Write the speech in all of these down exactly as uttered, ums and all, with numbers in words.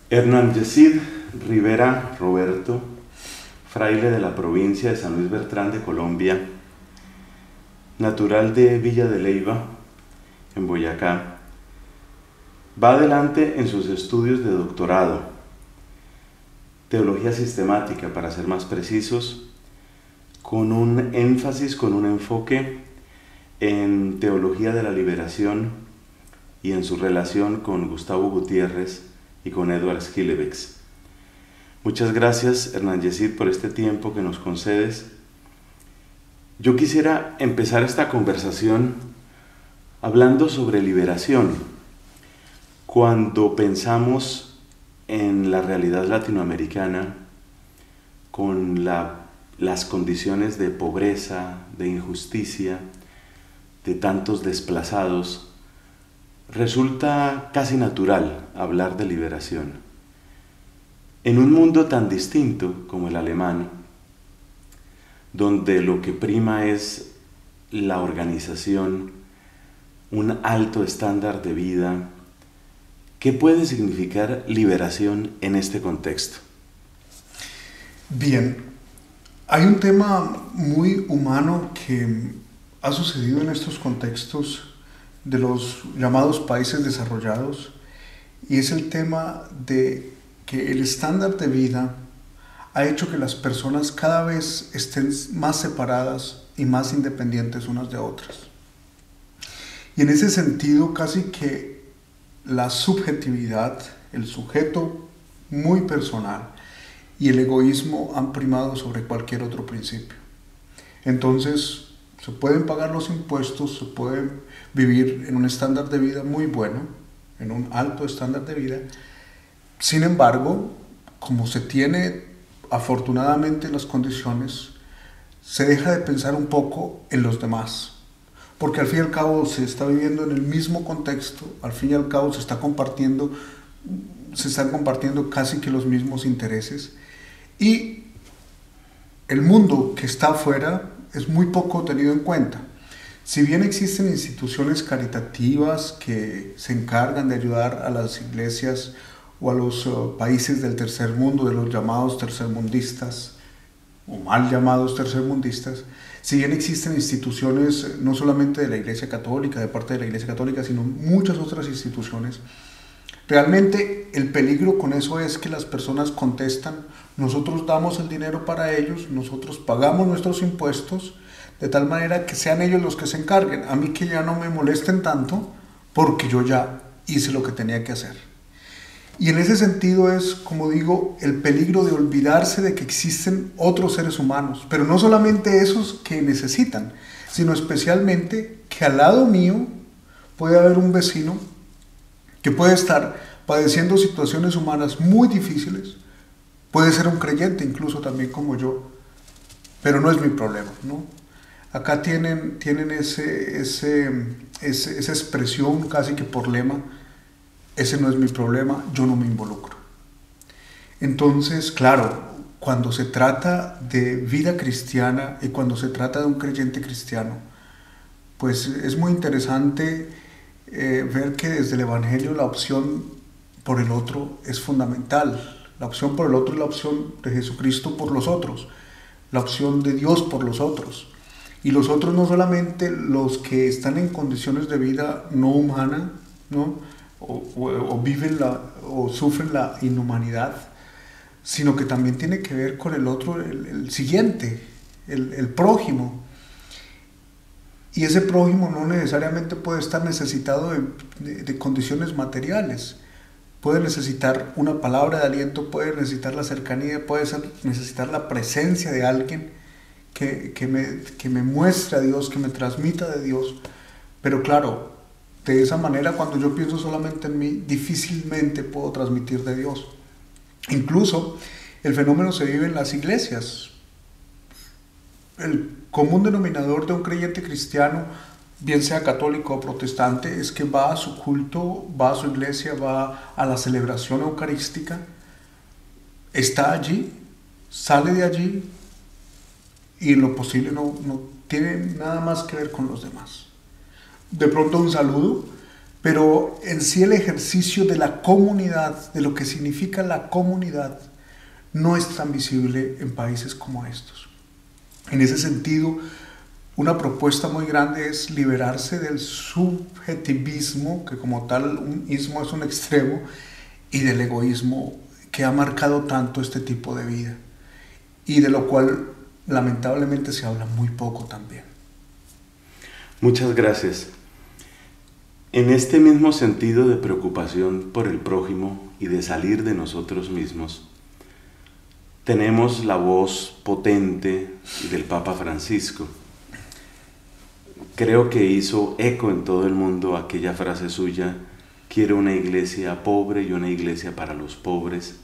Hernán Yesid Rivera Roberto, fraile de la provincia de San Luis Bertrán de Colombia, natural de Villa de Leyva, en Boyacá, va adelante en sus estudios de doctorado, teología sistemática para ser más precisos, con un énfasis, con un enfoque en teología de la liberación y en su relación con Gustavo Gutiérrez y con Edward Schillebeeckx. Muchas gracias, Hernán Yesid, por este tiempo que nos concedes. Yo quisiera empezar esta conversación hablando sobre liberación. Cuando pensamos en la realidad latinoamericana, con la, las condiciones de pobreza, de injusticia, de tantos desplazados, resulta casi natural hablar de liberación. En un mundo tan distinto como el alemán, donde lo que prima es la organización, un alto estándar de vida, ¿qué puede significar liberación en este contexto? Bien, hay un tema muy humano que ha sucedido en estos contextos de los llamados países desarrollados, y es el tema de que el estándar de vida ha hecho que las personas cada vez estén más separadas y más independientes unas de otras. Y en ese sentido, casi que la subjetividad, el sujeto muy personal y el egoísmo han primado sobre cualquier otro principio. Entonces, se pueden pagar los impuestos, se puede vivir en un estándar de vida muy bueno, en un alto estándar de vida. Sin embargo, como se tiene afortunadamente las condiciones, se deja de pensar un poco en los demás, porque al fin y al cabo se está viviendo en el mismo contexto, al fin y al cabo se está compartiendo, se están compartiendo casi que los mismos intereses, y el mundo que está afuera es muy poco tenido en cuenta. Si bien existen instituciones caritativas que se encargan de ayudar a las iglesias o a los uh, países del tercer mundo, de los llamados tercermundistas o mal llamados tercermundistas, si bien existen instituciones no solamente de la Iglesia Católica, de parte de la Iglesia Católica, sino muchas otras instituciones, realmente el peligro con eso es que las personas contestan: nosotros damos el dinero para ellos, nosotros pagamos nuestros impuestos, de tal manera que sean ellos los que se encarguen, a mí que ya no me molesten tanto, porque yo ya hice lo que tenía que hacer. Y en ese sentido es, como digo, el peligro de olvidarse de que existen otros seres humanos, pero no solamente esos que necesitan, sino especialmente que al lado mío puede haber un vecino que puede estar padeciendo situaciones humanas muy difíciles, puede ser un creyente incluso también como yo, pero no es mi problema, ¿no? Acá tienen, tienen ese, ese, ese, esa expresión casi que por lema: ese no es mi problema, yo no me involucro. Entonces, claro, cuando se trata de vida cristiana y cuando se trata de un creyente cristiano, pues es muy interesante eh, ver que desde el Evangelio la opción por el otro es fundamental. La opción por el otro es la opción de Jesucristo por los otros, la opción de Dios por los otros. Y los otros no solamente los que están en condiciones de vida no humana, ¿no? O, o, o viven la, o sufren la inhumanidad, sino que también tiene que ver con el otro, el, el siguiente, el, el prójimo. Y ese prójimo no necesariamente puede estar necesitado de, de, de condiciones materiales. Puede necesitar una palabra de aliento, puede necesitar la cercanía, puede ser, necesitar la presencia de alguien que, que, me, que me muestre a Dios, que me transmita de Dios. Pero claro, de esa manera, cuando yo pienso solamente en mí, difícilmente puedo transmitir de Dios. Incluso el fenómeno se vive en las iglesias. El común denominador de un creyente cristiano, bien sea católico o protestante, es que va a su culto, va a su iglesia, va a la celebración eucarística, está allí, sale de allí y en lo posible no, no tiene nada más que ver con los demás. De pronto un saludo, pero en sí el ejercicio de la comunidad, de lo que significa la comunidad, no es tan visible en países como estos. En ese sentido, una propuesta muy grande es liberarse del subjetivismo, que como tal un ismo es un extremo, y del egoísmo que ha marcado tanto este tipo de vida, y de lo cual lamentablemente se habla muy poco también. Muchas gracias. En este mismo sentido de preocupación por el prójimo y de salir de nosotros mismos, tenemos la voz potente del Papa Francisco. Creo que hizo eco en todo el mundo aquella frase suya: quiero una iglesia pobre y una iglesia para los pobres.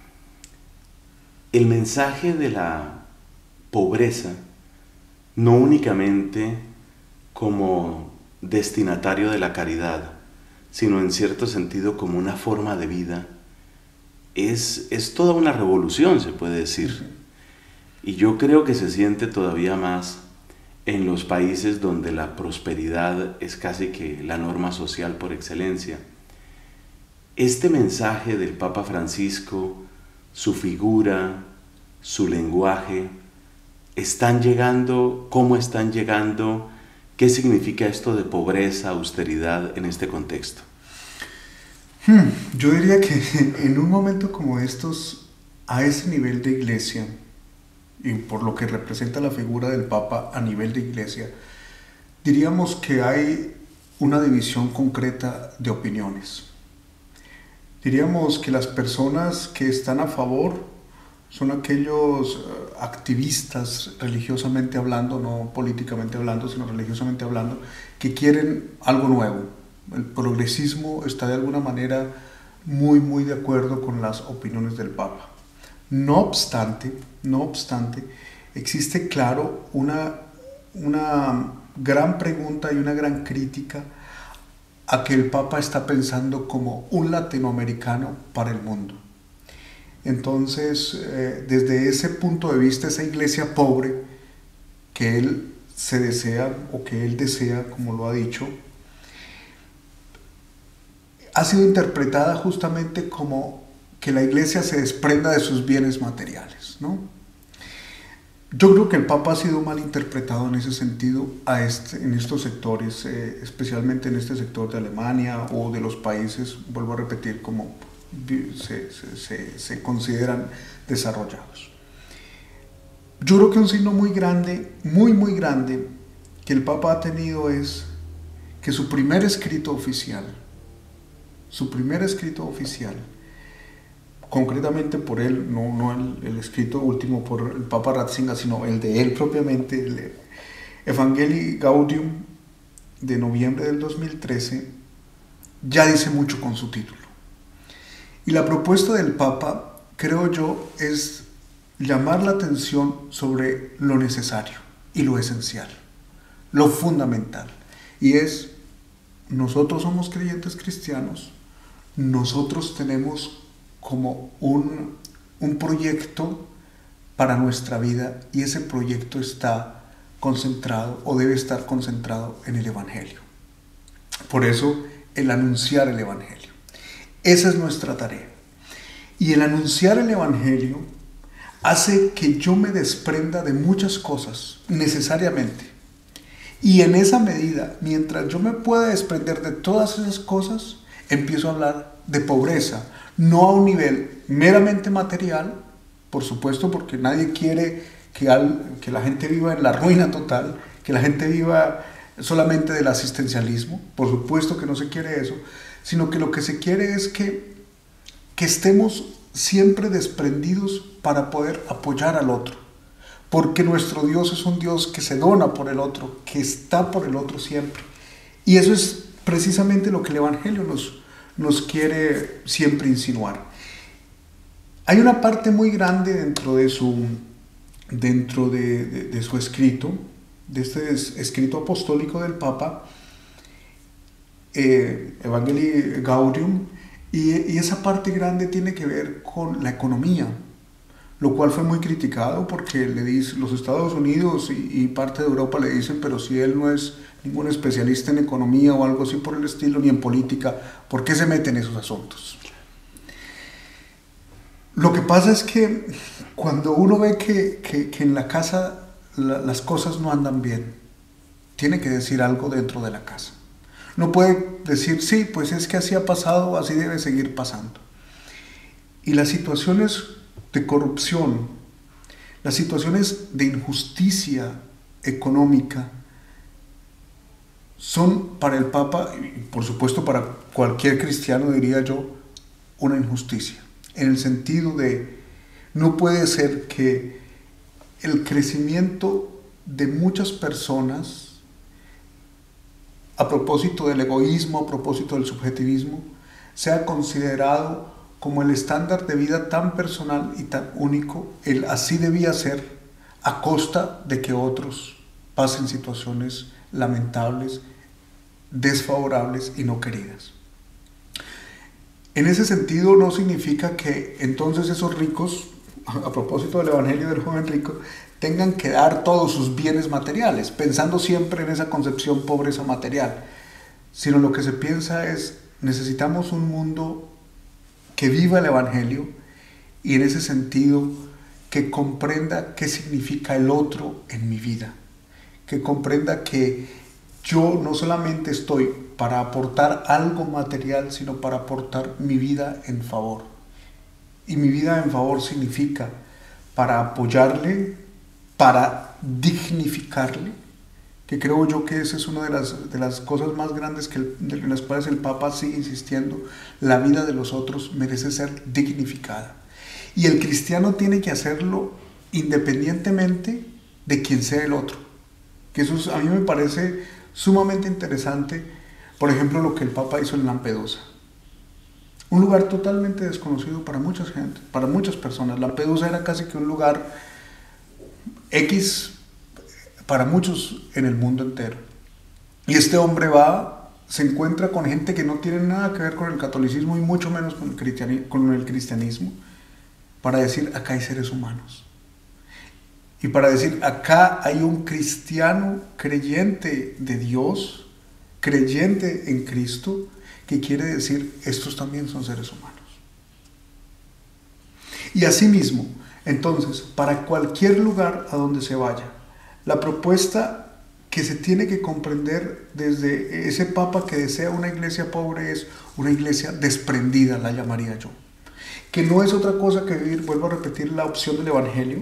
El mensaje de la pobreza, no únicamente como destinatario de la caridad, sino en cierto sentido como una forma de vida, es, es toda una revolución, se puede decir. Y yo creo que se siente todavía más en los países donde la prosperidad es casi que la norma social por excelencia. Este mensaje del Papa Francisco, su figura, su lenguaje, ¿están llegando? ¿Cómo están llegando? ¿Qué significa esto de pobreza, austeridad en este contexto? Hmm, yo diría que en un momento como estos, a ese nivel de iglesia, y por lo que representa la figura del Papa a nivel de iglesia, diríamos que hay una división concreta de opiniones. Diríamos que las personas que están a favor son aquellos activistas religiosamente hablando, no políticamente hablando, sino religiosamente hablando, que quieren algo nuevo. El progresismo está de alguna manera muy, muy de acuerdo con las opiniones del Papa. No obstante, no obstante, existe, claro, una, una gran pregunta y una gran crítica a que el Papa está pensando como un latinoamericano para el mundo. Entonces, eh, desde ese punto de vista, esa iglesia pobre que él se desea o que él desea, como lo ha dicho, ha sido interpretada justamente como que la iglesia se desprenda de sus bienes materiales, ¿no? Yo creo que el Papa ha sido mal interpretado en ese sentido a este, en estos sectores, eh, especialmente en este sector de Alemania o de los países, vuelvo a repetir, como se, se, se, se consideran desarrollados. Yo creo que un signo muy grande, muy muy grande, que el Papa ha tenido es que su primer escrito oficial, su primer escrito oficial, concretamente por él, no, no el, el escrito último por el Papa Ratzinger, sino el de él propiamente, el Evangelii Gaudium de noviembre del dos mil trece, ya dice mucho con su título. Y la propuesta del Papa, creo yo, es llamar la atención sobre lo necesario y lo esencial, lo fundamental. Y es, nosotros somos creyentes cristianos, nosotros tenemos como un, un proyecto para nuestra vida, y ese proyecto está concentrado o debe estar concentrado en el Evangelio. Por eso, el anunciar el Evangelio. Esa es nuestra tarea. Y el anunciar el Evangelio hace que yo me desprenda de muchas cosas, necesariamente. Y en esa medida, mientras yo me pueda desprender de todas esas cosas, empiezo a hablar de pobreza, no a un nivel meramente material, por supuesto, porque nadie quiere que, al, que la gente viva en la ruina total, que la gente viva solamente del asistencialismo, por supuesto que no se quiere eso, sino que lo que se quiere es que, que estemos siempre desprendidos para poder apoyar al otro, porque nuestro Dios es un Dios que se dona por el otro, que está por el otro siempre, y eso es precisamente lo que el Evangelio nos, nos quiere siempre insinuar. Hay una parte muy grande dentro de su, dentro de, de, de su escrito, de este escrito apostólico del Papa, eh, Evangelii Gaudium, y, y esa parte grande tiene que ver con la economía, lo cual fue muy criticado porque le dice, los Estados Unidos y, y parte de Europa le dicen, pero si él no es ningún especialista en economía o algo así por el estilo, ni en política. ¿Por qué se meten en esos asuntos? Lo que pasa es que cuando uno ve que, que, que en la casa la, las cosas no andan bien, tiene que decir algo dentro de la casa. No puede decir, sí, pues es que así ha pasado, así debe seguir pasando. Y las situaciones de corrupción, las situaciones de injusticia económica, son para el Papa, y por supuesto para cualquier cristiano diría yo, una injusticia. En el sentido de, no puede ser que el crecimiento de muchas personas, a propósito del egoísmo, a propósito del subjetivismo, sea considerado como el estándar de vida tan personal y tan único, el así debía ser, a costa de que otros pasen situaciones lamentables, desfavorables y no queridas. En ese sentido no significa que entonces esos ricos, a propósito del Evangelio del joven rico, tengan que dar todos sus bienes materiales, pensando siempre en esa concepción pobreza material, sino lo que se piensa es, necesitamos un mundo que viva el Evangelio y en ese sentido que comprenda qué significa el otro en mi vida, que comprenda que yo no solamente estoy para aportar algo material, sino para aportar mi vida en favor. Y mi vida en favor significa para apoyarle, para dignificarle, que creo yo que esa es una de las, de las cosas más grandes que el, de las cuales el Papa sigue insistiendo. La vida de los otros merece ser dignificada. Y el cristiano tiene que hacerlo independientemente de quién sea el otro. Que eso es, a mí me parece sumamente interesante, por ejemplo, lo que el Papa hizo en Lampedusa. Un lugar totalmente desconocido para mucha gente, para muchas personas. Lampedusa era casi que un lugar X para muchos en el mundo entero. Y este hombre va, se encuentra con gente que no tiene nada que ver con el catolicismo y mucho menos con el cristianismo, con el cristianismo, para decir, acá hay seres humanos. Y para decir, acá hay un cristiano creyente de Dios, creyente en Cristo, que quiere decir, estos también son seres humanos. Y asimismo, entonces, para cualquier lugar a donde se vaya, la propuesta que se tiene que comprender desde ese Papa que desea una iglesia pobre es una iglesia desprendida, la llamaría yo. Que no es otra cosa que vivir, vuelvo a repetir, la opción del Evangelio,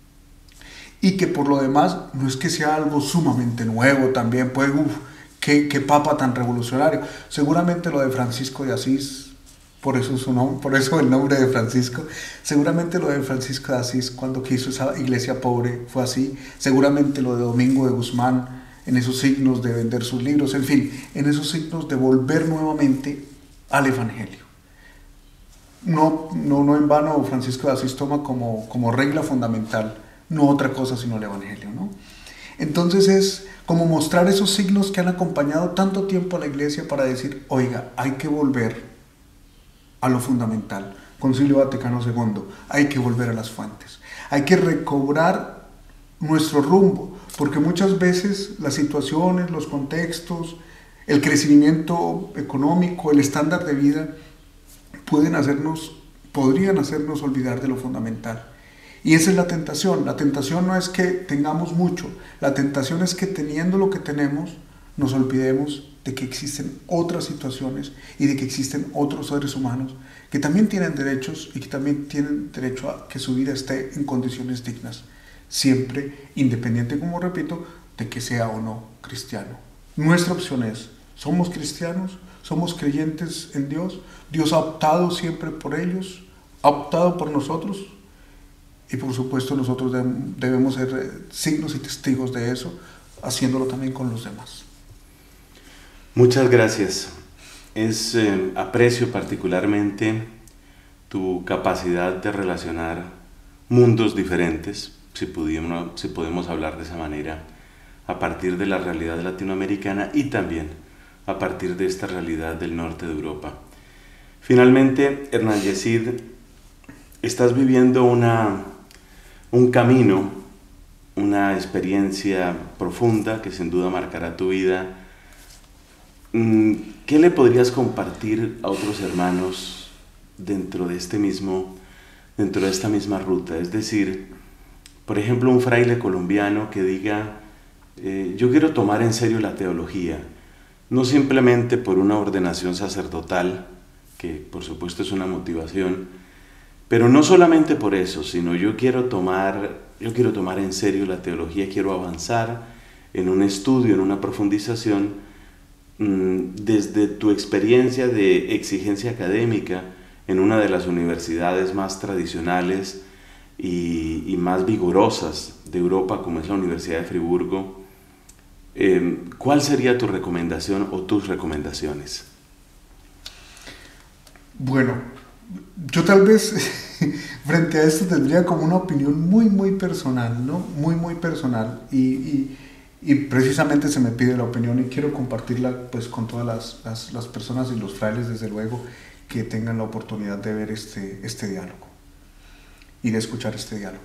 y que por lo demás no es que sea algo sumamente nuevo también, pues, uff, qué, qué Papa tan revolucionario. Seguramente lo de Francisco de Asís, por eso, su nombre, por eso el nombre de Francisco, seguramente lo de Francisco de Asís cuando quiso esa iglesia pobre fue así, seguramente lo de Domingo de Guzmán en esos signos de vender sus libros, en fin, en esos signos de volver nuevamente al Evangelio. No, no, no en vano Francisco de Asís toma como, como regla fundamental no otra cosa sino el Evangelio, ¿no? Entonces es como mostrar esos signos que han acompañado tanto tiempo a la iglesia para decir, oiga, hay que volver a lo fundamental. Concilio Vaticano segundo, hay que volver a las fuentes, hay que recobrar nuestro rumbo, porque muchas veces las situaciones, los contextos, el crecimiento económico, el estándar de vida pueden hacernos, podrían hacernos olvidar de lo fundamental. Y esa es la tentación. La tentación no es que tengamos mucho, la tentación es que teniendo lo que tenemos nos olvidemos de que existen otras situaciones y de que existen otros seres humanos que también tienen derechos y que también tienen derecho a que su vida esté en condiciones dignas, siempre independiente, como repito, de que sea o no cristiano. Nuestra opción es, somos cristianos, somos creyentes en Dios, Dios ha optado siempre por ellos, ha optado por nosotros y por supuesto nosotros debemos ser signos y testigos de eso, haciéndolo también con los demás. Muchas gracias. Es, eh, aprecio particularmente tu capacidad de relacionar mundos diferentes, si, pudimos, si podemos hablar de esa manera, a partir de la realidad latinoamericana y también a partir de esta realidad del norte de Europa. Finalmente, Hernán Yesid, estás viviendo una, un camino, una experiencia profunda que sin duda marcará tu vida. ¿Qué le podrías compartir a otros hermanos dentro de este mismo, dentro de esta misma ruta? Es decir, por ejemplo, un fraile colombiano que diga, eh, yo quiero tomar en serio la teología, no simplemente por una ordenación sacerdotal, que por supuesto es una motivación, pero no solamente por eso, sino yo quiero tomar, yo quiero tomar en serio la teología, quiero avanzar en un estudio, en una profundización. Desde tu experiencia de exigencia académica en una de las universidades más tradicionales y, y más vigorosas de Europa, como es la Universidad de Friburgo, eh, ¿cuál sería tu recomendación o tus recomendaciones? Bueno, yo tal vez frente a esto tendría como una opinión muy, muy personal, ¿no? Muy, muy personal. Y, y, y precisamente se me pide la opinión y quiero compartirla pues con todas las, las, las personas y los frailes, desde luego, que tengan la oportunidad de ver este, este diálogo y de escuchar este diálogo.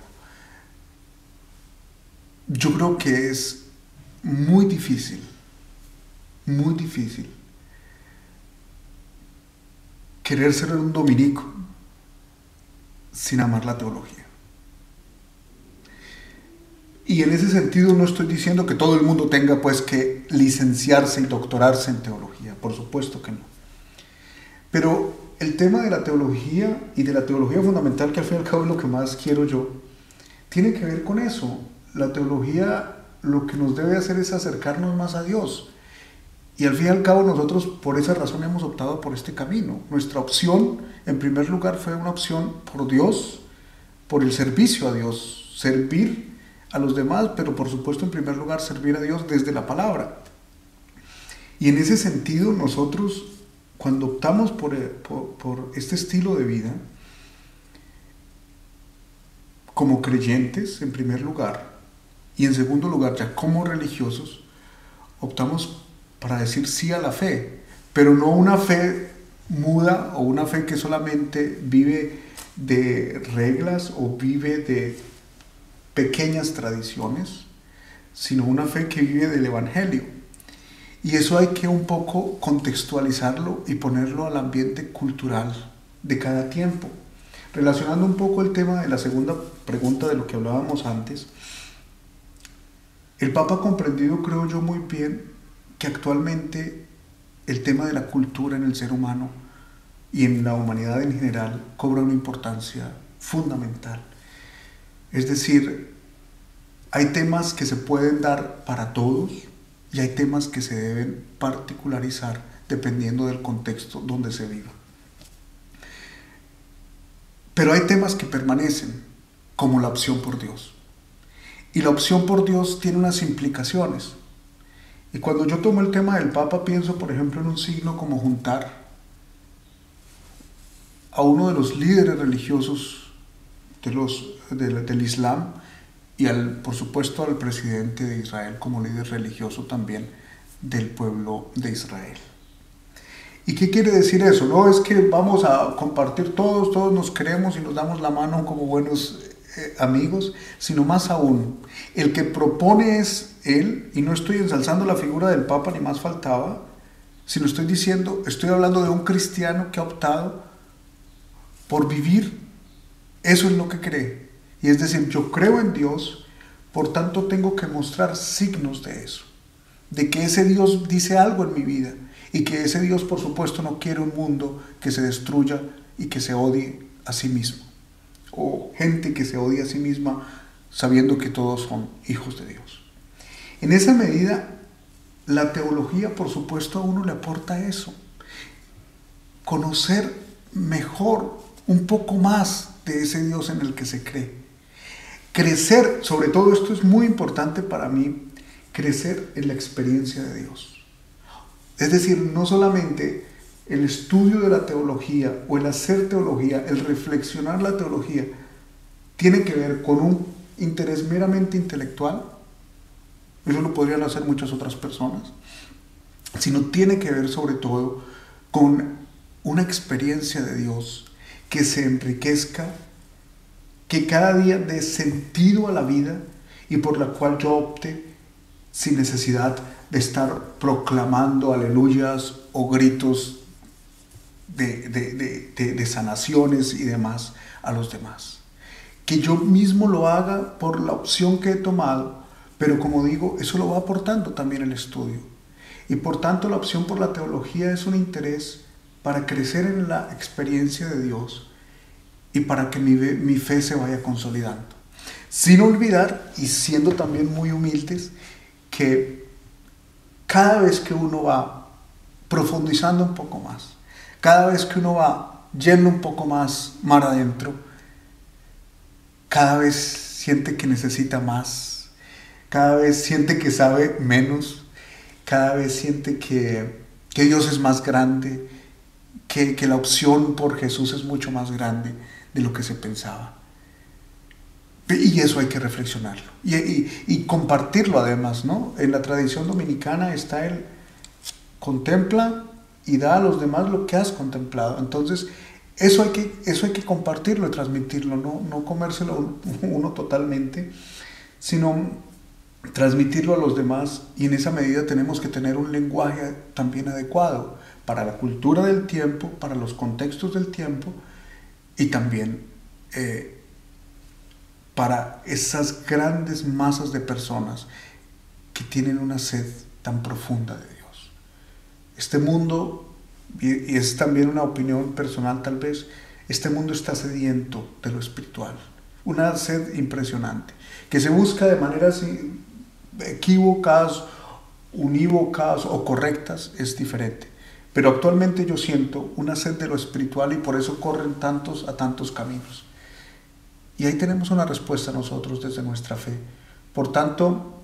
Yo creo que es muy difícil, muy difícil querer ser un dominico sin amar la teología. Y en ese sentido no estoy diciendo que todo el mundo tenga pues que licenciarse y doctorarse en teología, por supuesto que no. Pero el tema de la teología y de la teología fundamental, que al fin y al cabo es lo que más quiero yo, tiene que ver con eso. La teología lo que nos debe hacer es acercarnos más a Dios. Y al fin y al cabo nosotros por esa razón hemos optado por este camino. Nuestra opción, en primer lugar, fue una opción por Dios, por el servicio a Dios, servir a los demás, pero por supuesto en primer lugar servir a Dios desde la palabra. Y en ese sentido nosotros, cuando optamos por, por, por este estilo de vida, como creyentes en primer lugar, y en segundo lugar ya como religiosos, optamos para decir sí a la fe, pero no una fe muda o una fe que solamente vive de reglas o vive de pequeñas tradiciones, sino una fe que vive del Evangelio. Y eso hay que un poco contextualizarlo y ponerlo al ambiente cultural de cada tiempo. Relacionando un poco el tema de la segunda pregunta de lo que hablábamos antes, el Papa ha comprendido, creo yo, muy bien que actualmente el tema de la cultura en el ser humano y en la humanidad en general cobra una importancia fundamental. Es decir, hay temas que se pueden dar para todos y hay temas que se deben particularizar dependiendo del contexto donde se viva. Pero hay temas que permanecen, como la opción por Dios. Y la opción por Dios tiene unas implicaciones. Y cuando yo tomo el tema del Papa, pienso, por ejemplo, en un signo como juntar a uno de los líderes religiosos de los, de, del Islam y, al, por supuesto, al presidente de Israel como líder religioso también del pueblo de Israel. ¿Y qué quiere decir eso? No es que vamos a compartir todos, todos nos queremos y nos damos la mano como buenos eh, amigos, sino más aún, el que propone es él, y no estoy ensalzando la figura del Papa ni más faltaba, sino estoy diciendo, estoy hablando de un cristiano que ha optado por vivir, eso es lo que cree. Y es decir, yo creo en Dios, por tanto tengo que mostrar signos de eso, de que ese Dios dice algo en mi vida, y que ese Dios, por supuesto, no quiere un mundo que se destruya y que se odie a sí mismo, o gente que se odie a sí misma sabiendo que todos son hijos de Dios. En esa medida, la teología, por supuesto, a uno le aporta eso, conocer mejor, un poco más de ese Dios en el que se cree, crecer, sobre todo esto es muy importante para mí, crecer en la experiencia de Dios. Es decir, no solamente el estudio de la teología o el hacer teología, el reflexionar la teología, tiene que ver con un interés meramente intelectual, eso lo podrían hacer muchas otras personas, sino tiene que ver sobre todo con una experiencia de Dios que se enriquezca, que cada día dé sentido a la vida y por la cual yo opte sin necesidad de estar proclamando aleluyas o gritos de, de, de, de, de sanaciones y demás a los demás. Que yo mismo lo haga por la opción que he tomado, pero como digo, eso lo va aportando también el estudio. Y por tanto la opción por la teología es un interés para crecer en la experiencia de Dios y para que mi, mi fe se vaya consolidando. Sin olvidar, y siendo también muy humildes, que cada vez que uno va profundizando un poco más, cada vez que uno va yendo un poco más mar adentro, cada vez siente que necesita más, cada vez siente que sabe menos, cada vez siente que, que Dios es más grande, que, que la opción por Jesús es mucho más grande de lo que se pensaba. Y eso hay que reflexionarlo y, y, y compartirlo además, ¿no? En la tradición dominicana está el contempla y da a los demás lo que has contemplado. Entonces, eso hay que, eso hay que compartirlo y transmitirlo, no, no comérselo uno totalmente, sino transmitirlo a los demás, y en esa medida tenemos que tener un lenguaje también adecuado para la cultura del tiempo, para los contextos del tiempo y también eh, para esas grandes masas de personas que tienen una sed tan profunda de Dios. Este mundo, y es también una opinión personal tal vez, este mundo está sediento de lo espiritual, una sed impresionante, que se busca de maneras equívocas, unívocas o correctas, es diferente. Pero actualmente yo siento una sed de lo espiritual y por eso corren tantos a tantos caminos. Y ahí tenemos una respuesta nosotros desde nuestra fe. Por tanto,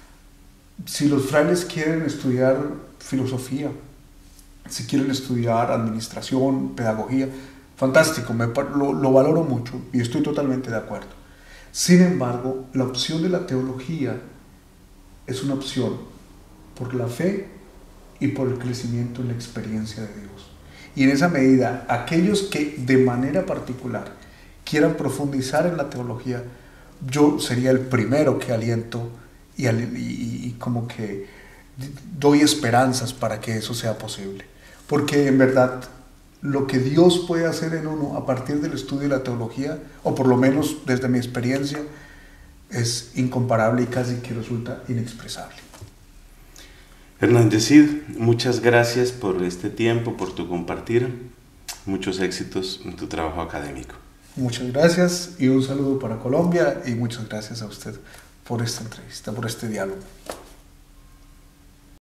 si los frailes quieren estudiar filosofía, si quieren estudiar administración, pedagogía, fantástico, me, lo, lo valoro mucho y estoy totalmente de acuerdo. Sin embargo, la opción de la teología es una opción por la fe y por el crecimiento en la experiencia de Dios. Y en esa medida, aquellos que de manera particular quieran profundizar en la teología, yo sería el primero que aliento y, y, y como que doy esperanzas para que eso sea posible. Porque en verdad lo que Dios puede hacer en uno a partir del estudio de la teología, o por lo menos desde mi experiencia, es incomparable y casi que resulta inexpresable. Hernán Yesid, muchas gracias por este tiempo, por tu compartir. Muchos éxitos en tu trabajo académico. Muchas gracias y un saludo para Colombia y muchas gracias a usted por esta entrevista, por este diálogo.